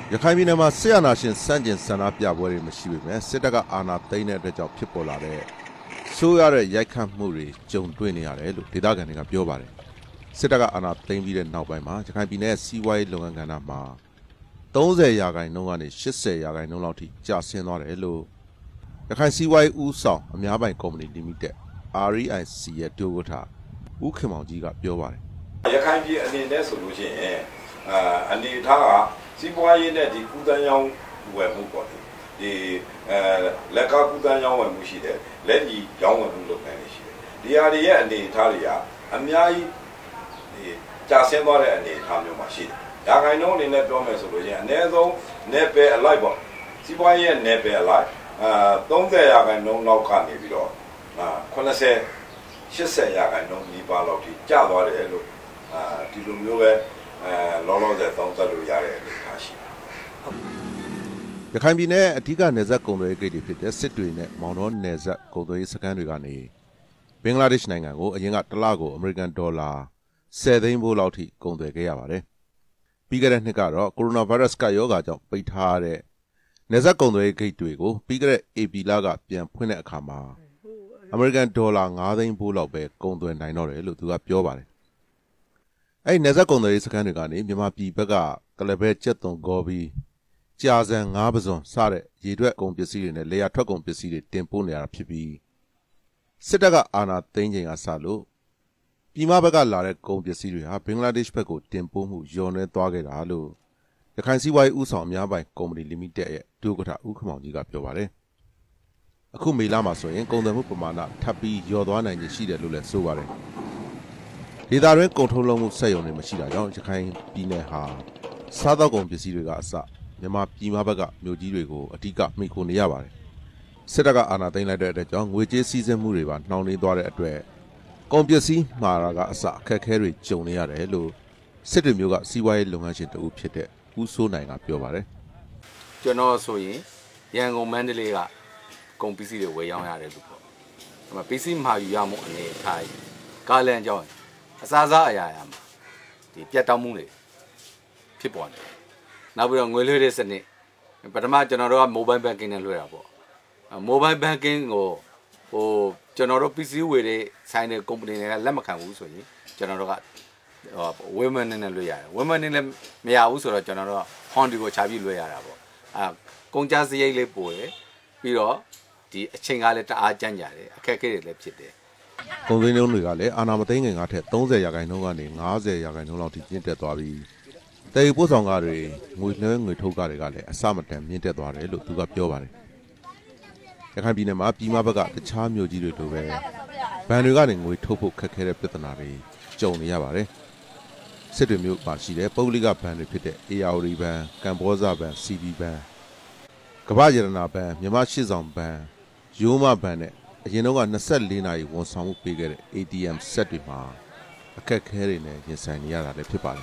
ရခိုင်ပြည်နယ်မှာဆရာနာရှင်စန့်ကျင်ဆန္ဒပြပွဲတွေမရှိပေမဲ့စစ်တပ်ကအာဏာသိမ်းတဲ့အတွက်ကြောင့်ဖြစ်ပေါ်လာတဲ့ဆိုးရတဲ့ရိုက်ခတ်မှုတွေကြုံတွေ့နေရတယ်လို့ဒေသခံတွေကပြောပါတယ်စစ်တပ်ကအာဏာသိမ်းပြီးတဲ့နောက်ပိုင်းမှာရခိုင်ပြည်နယ်စီးပွားရေးလုပ်ငန်းကဏ္ဍမှာ30%ကနေ80%လောက်ထိကျဆင်းသွားတယ်လို့ရခိုင်စီးပွားရေးဦးဆောင်အများပိုင်ကုမ္ပဏီ Limited REIC ရဲ့ဒုဥက္ကဋ္ဌဦးခင်မောင်ကြီးကပြောပါတယ်ရခိုင်ပြည်အနေနဲ့ဆိုလို့ရှိရင်အနေထားကစီးပွားရေးနဲ့ဒီကုသန်းရောင်းဝယ်မှုပေါ့ဒီလက်ကကုသန်းရောင်းဝယ်မှုရှိတယ်လက်ညီရောင်းဝယ်မှုလုပ်ငန်းတွေရှိတယ်ဒီဟာတွေရဲ့အနေထားတွေကအများကြီးဒီကြာဆင်းသွားတဲ့အနေထားမျိုးမှာရှိတယ်ရာခိုင်နှုန်းအနေနဲ့ပြောမယ်ဆိုလို့ရှိရင်အနည်းဆုံးနယ်ပယ်အလိုက်ပေါ့စီးပွားရေးရဲ့နယ်ပယ်အလိုက်30%လောက်ကနေပြီးတော့80% နီးပါးလောက်ထိကျသွားတယ်လို့ဒီလိုမျိုးပဲလောလောဆယ်သုံးသပ်လို့ရတဲ့အနေအထားရှိတယ်ရခိုင်ပြည်နယ်အထူးနယ်စပ်ကုန်သွယ်ရေးဂိတ်တွေဖြစ်တဲ့စစ်တွေနဲ့မောင်တော်နယ်စပ်ကုန်သွယ်ရေးစခန်းတွေကနေဘင်္ဂလားဒေ့ရှ်နိုင်ငံကိုအရင်ကတစ်လကိုအမေရိကန်ဒေါ်လာ10 သိန်းဖိုးလောက်ထိကုန်သွယ်ခဲ့ရပါတယ်ပြီးခဲ့တဲ့နှစ်ကတော့ကိုရိုနာဗိုင်းရပ်စ်ကရောဂါကြောင့်ပိတ်ထားတဲ့နယ်စပ်ကုန်သွယ်ရေးဂိတ်တွေကိုပြီးခဲ့တဲ့ AP လကပြန်ဖွင့်တဲ့အခါမှာအမေရိကန်ဒေါ်လာ9 သိန်းဖိုးလောက်ပဲကုန်သွယ်နိုင်တော့တယ်လို့သူကပြောပါတယ်အဲ့နယ်စပ်ကုန်သွယ်ရေးစခန်းတွေကနေမြန်မာပြည်ဘက်ကကလဘဲကျက်သွန်ဂေါ်ပြီးကြာစံငါးပစွန်စတဲ့ရေထွက်ကုန်ပစ္စည်းတွေနဲ့လေယာထွက်ကုန်ပစ္စည်းတွေတင်ပို့နေရတာဖြစ်ပြီးစစ်တပ်ကအာဏာသိမ်းချိန်ကစလို့ပြည်မဘက်ကလာတဲ့ကုန်ပစ္စည်းတွေဟာဘင်္ဂလားဒေ့ရှ်ဘက်ကိုတင်ပို့မှုလျော့နှဲသွားခဲ့တာလို့ရခိုင်စီးပွားရေးဦးဆောင်အများပိုင်ကုမ္ပဏီ Limited ရဲ့ဒုဥက္ကဋ္ဌဦးခမောင်ကြီးကပြောပါတယ်အခုမေလမှာဆိုရင်ကုန်သွယ်မှုပမာဏထပ်ပြီးလျော့သွားနိုင်ခြေရှိတယ်လို့လည်းဆိုပါတယ်ဒေသတွင်းကုန်ထုတ်လုပ်မှုစက်ရုံတွေမရှိတာကြောင့်ရခိုင်ပြည်နယ်ဟာစားသောက်ကုန်ပစ္စည်းတွေကအစမြန်မာပြည်မဘက်ကမြို့ကြီးတွေကိုအဓိကမှီခိုနေရပါတယ်စစ်တပ်ကအာဏာသိမ်းလိုက်တဲ့အတွက်ကြောင့်ငွေကြေးစည်းစိမ်မှုတွေပါနှောင့်နှေးသွားတဲ့အတွက်ကုန်ပစ္စည်းမှာတာကအစအခက်အခဲတွေကြုံနေရတယ်လို့စစ်တွေမျိုးကစီးပွားရေးလုပ်ငန်းရှင်တဦးဖြစ်တဲ့ဦးစိုးနိုင်ကပြောပါတယ်ကျွန်တော်ဆိုရင်ရန်ကုန်မန္တလေးကကုန်ပစ္စည်းတွေဝယ်ရောင်းရတယ်လို့ပေါ့ဒီမှာပစ္စည်းမှာယူရမှုအနေထားကားလန်ကြောင်းအစားအရာမှာဒီပြတ်တောက်မှုတွေဖြစ်ပေါ်နေနောက်ပြီးတော့ငွေလွှဲတဲ့စနစ်ပထမကျွန်တော်တို့က mobile banking နဲ့လွှဲတာပေါ့ mobile banking ကိုကျွန်တော်တို့ PC ဝယ်တဲ့ဆိုင်တဲ့ company တွေကလက်မခံဘူးဆိုရင်ကျွန်တော်တို့ကwomen နဲ့လွှဲရတယ် women နဲ့မရဘူးဆိုတော့ကျွန်တော်တို့ Honda ကိုခြာပြီးလွှဲရတာပေါ့ကုန်ကြစရိတ်လေးပို့တယ်ပြီးတော့ဒီအချိန်ကလည်းတအားကြမ်းကြတယ်အခက်အခဲတွေလည်းဖြစ်တယ်ကုန်စည်နှုန်းတွေကလည်းအာဏာမသိမ်းခင်ကထက်30%ကနေ50%လောက်ထိမြင့်တက်သွားပြီးတည်ပို့ဆောင်ကားတွေငွေလွှဲငွေထုတ်ကားတွေကလည်းအစမတန်မြင့်တက်သွားတယ်လို့သူကပြောပါတယ်ရခိုင်ပြည်နယ်မှာပြည်မဘက်ကတခြားမြို့ကြီးတွေလိုပဲဘဏ်တွေကနေငွေထုတ်ဖို့ခက်ခဲတဲ့ပြဿနာတွေကြုံနေရပါတယ်စစ်တွေမြို့မှာရှိတဲ့ပုဂ္ဂလိကဘဏ်တွေဖြစ်တဲ့ ARD ဘဏ်ကမ်ဘောဇဘဏ် CB ဘဏ်ကမ္ဘာရတနာဘဏ်မြန်မာရှစ်ဆောင်ဘဏ်ရိုးမဘဏ်နဲ့အရင်တော့က24နာရီဝန်ဆောင်မှုပေးခဲ့တဲ့ ATM စက်တွေမှာအခက်အခဲတွေနဲ့ရင်ဆိုင်နေရတာလည်းဖြစ်ပါတယ်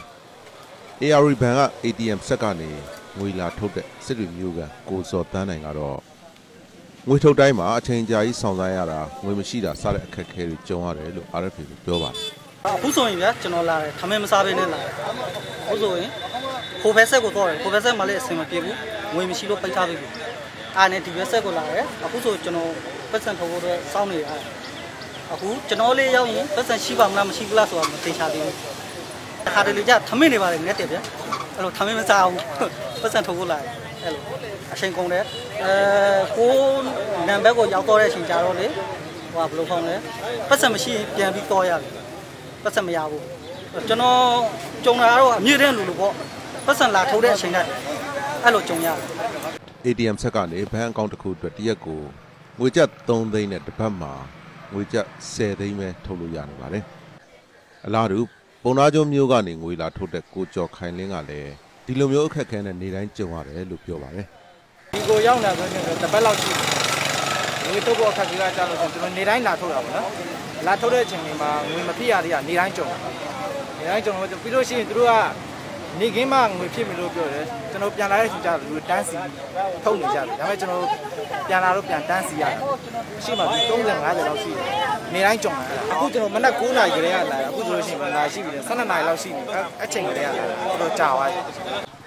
ARD ဘဏ်က ATM စက်ကနေငွေလာထုတ်တဲ့စစ်တွေမျိုးကကိုစော်တန်းနိုင်ကတော့ငွေထုတ်တိုင်းမှာအချိန်ကြာကြီးဆောင်စားရတာငွေမရှိတာစတဲ့အခက်အခဲတွေကြုံရတယ်လို့ RFA ကိုပြောပါတယ်အခုဆိုရင်ဗျာကျွန်တော်လာတယ်ထမင်းမစားဘဲနဲ့လာတယ်အခုဆိုရင်ခိုးဖက်ဆက်ကိုတော့တယ်ခိုးဖက်ဆက်မှလည်းအဆင်မပြေဘူးငွေမရှိလို့ပိတ်ထားပြီအားနဲ့ဒီဘက်ဆက်ကိုလာတယ်အခုဆိုကျွန်တော်ပတ်စံထုတ်ဖို့တော့စောင့်နေရတယ်အခုကျွန်တော်လေးရောက်ရင်ပတ်စံရှိပါမလားမရှိဘူးလားဆိုတာမသိချသေးဘူးခါတလေကြထမင်းနေပါတယ်ငက်တယ်ဗျာအဲ့လိုထမင်းမစားဘူးပတ်စံထုတ်ဖို့လာတယ်အဲ့လိုအချိန်ကုန်တယ်ကိုနံပါတ်ကိုရောက်တော့တဲ့အချိန်ကြတော့လေဟိုဘယ်လိုဖောင်းလဲပတ်စံမရှိရင်ပြန်ပြီးတော့ရတယ်ပတ်စံမရဘူးကျွန်တော်ကြုံတာတော့အမြင့်တဲ့လူလိုပေါ့ပတ်စံလာထုတ်တဲ့အချိန်ကအဲ့လိုကြုံရတယ် ATM ဆက်ကနေဘဏ်အကောင့်တစ်ခုအတွက်တရက်ကိုငွေကျပ်3 သိန်းနဲ့တစ်ပတ်မှာငွေကျပ်10 သိန်းပဲထုတ်လို့ရနေပါတယ်အလားတူပုံနာကျုံမျိုးကနေငွေလာထုတ်တဲ့ကိုကျော်ခိုင်လင်းကလည်းဒီလိုမျိုးအခက်အခဲနဲ့နေတိုင်းကြုံရတယ်လို့ပြောပါတယ်ဒီကိုရောက်လာဆိုရင်တစ်ပတ်လောက်ရှိတယ်ငွေထုတ်ဖို့အခက်အခဲကကြာလို့ဆိုကျွန်တော်နေတိုင်းလာထုတ်တာပေါ့နော်လာထုတ်တဲ့အချိန်မှာငွေမဖြစ်ရသေးတာနေတိုင်းကြုံလို့ပြီးလို့ရှိရင်သူတို့ကနေခင်းမှငွေဖြစ်ပြီလို့ပြောတယ်ကျွန်တော်ပြန်လာတဲ့အချိန်ကျလူတန်းစီထုတ်နေကြတယ်ဒါပေမဲ့ကျွန်တော်ပြန်လာတော့ပြန်တန်းစီရတယ်ရှိမှ30 50လောက်ရှိတယ်နေတိုင်းကြုံလာအခုကျွန်တော်မနက်9 နာရီကလေးကလာအခုဆိုလို့ရှိရင်လာရှိပြီလေ12 နာရီလောက်ရှိနေအချိန်ကလေးကလာတော့ကြာသွားပြီ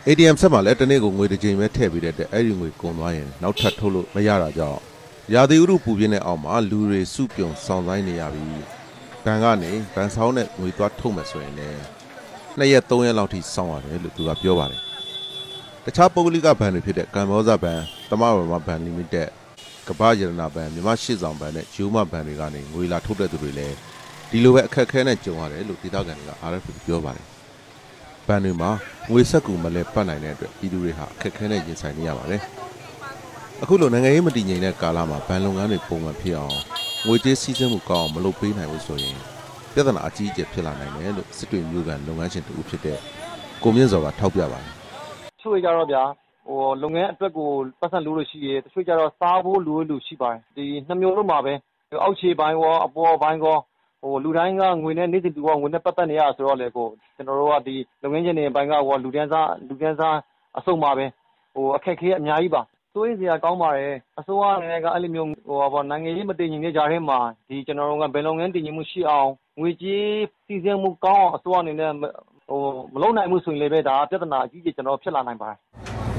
ATM ဆက်မှာလည်းတနေ့ကိုငွေတစ်ကြိမ်ပဲထည့်ပြီးတဲ့အတွက်အဲ့ဒီငွေကုန်သွားရင်နောက်ထပ်ထုတ်လို့မရတာကြောင့်ရာသီဥတုပူပြင်းတဲ့အောက်မှာလူတွေစုပြုံဆောင်ဆိုင်နေရပြီးဘဏ်ကနေဘဏ်ဆောင်နဲ့ငွေသွားထုတ်မယ်ဆိုရင်လည်း2 ရက် 3 ရက်လောက်ထိစောင့်ရတယ်လို့သူကပြောပါတယ်တခြားပုဂ္ဂလိကဘဏ်တွေဖြစ်တဲ့ကမ္ဘောဇဘဏ်သမဝရမဘဏ်လီမိတက်ကမ္ဘာရတနာဘဏ်မြန်မာရှေ့ဆောင်ဘဏ်နဲ့ဂျိုးမဘဏ်တွေကနေငွေလာထုတ်တဲ့သူတွေလည်းဒီလိုပဲအခက်အခဲနဲ့ကြုံရတယ်လို့ဒေသခံတွေက RFA ပြောပါတယ်ဘဏ်တွေမှာငွေဆက်ကူမလဲပတ်နိုင်တဲ့အတွက်ပြည်သူတွေဟာအခက်အခဲနဲ့ရင်ဆိုင်နေရပါတယ်အခုလိုနိုင်ငံရေးမတည်ငြိမ်တဲ့ကာလမှာဘဏ်လုပ်ငန်းတွေပုံမှန်ဖြစ်အောင်ငွေကြေးစည်းစိမ်မှုကောင်းအောင်မလုပ်ပေးနိုင်ဘူးဆိုရင်ပြဿနာအကြီးအကျယ်ဖြစ်လာနိုင်တယ်လို့စစ်တွေမျိုးကန်လုပ်ငန်းရှင်တူဖြစ်တဲ့ကိုမြင့်စောကထောက်ပြပါတယ်။ချို့ကြတော့ဗျာလုပ်ငန်းအတွက်ကိုပတ်စံလို့ရှိရဲတချို့ကြတော့စားဖို့လိုလို့ရှိပါတယ်ဒီ2မျိုးလုံးမှာပဲအောက်ခြေပိုင်းရောအပေါ်ပိုင်းရောလူတိုင်းကငွေနဲ့နေ့စဉ်တူငွေနဲ့ပတ်သက်နေရဆိုတော့လေကိုကျွန်တော်တို့ကဒီလုပ်ငန်းရှင်တွေဘက်ကလူတန်းစားအစုံပါပဲအခက်ခဲအများကြီးပါစိုးရိမ်စရာကောင်းပါတယ်အစိုးရအနေနဲ့ကအဲ့လိုမျိုးနိုင်ငံရေးမတည်ငြိမ်တဲ့ကြားထဲမှာဒီကျွန်တော်တို့ကဘယ်လုပ်ငန်းတည်ငြိမ်မှုရှိအောင်ငွေကြေးစီစဉ်မှုကောင်းအောင်အစိုးရအနေနဲ့မလုပ်နိုင်ဘူးဆိုရင်လည်းပဲဒါပြဿနာအကြီးကြီးကျွန်တော်ဖြစ်လာနိုင်ပါတယ်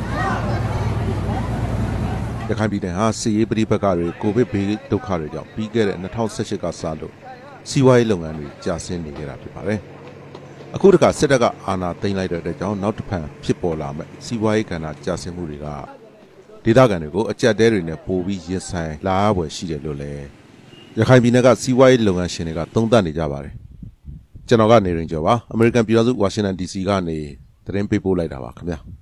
ရခိုင်ပြည်နယ်ဟာစစ်ရေးပဋိပက္ခတွေကိုဗစ်ဘေးဒုက္ခတွေကြောင့်ပြီးခဲ့တဲ့2018ကစလို့စီးပွားရေးလုပ်ငန်းတွေကျဆင်းနေကြတာဖြစ်ပါတယ်။အခုတခါစစ်တပ်ကအာဏာသိမ်းလိုက်တဲ့အတွက်ကြောင့်နောက်တစ်ဖန်ဖြစ်ပေါ်လာမဲ့စီးပွားရေးကဏ္ဍကျဆင်းမှုတွေကဒေသခံတွေကိုအကြက်တဲတွေနဲ့ပိုပြီးရင်ဆိုင်လာရပွဲရှိတယ်လို့လည်းရခိုင်ပြည်နယ်ကစီးပွားရေးလုပ်ငန်းရှင်တွေကသုံးသပ်နေကြပါတယ်။ကျွန်တော်ကနေရင်ကျော်ပါအမေရိကန်ပြည်ထောင်စုဝါရှင်တန် DC ကနေသတင်းပေးပို့လိုက်တာပါခင်ဗျာ။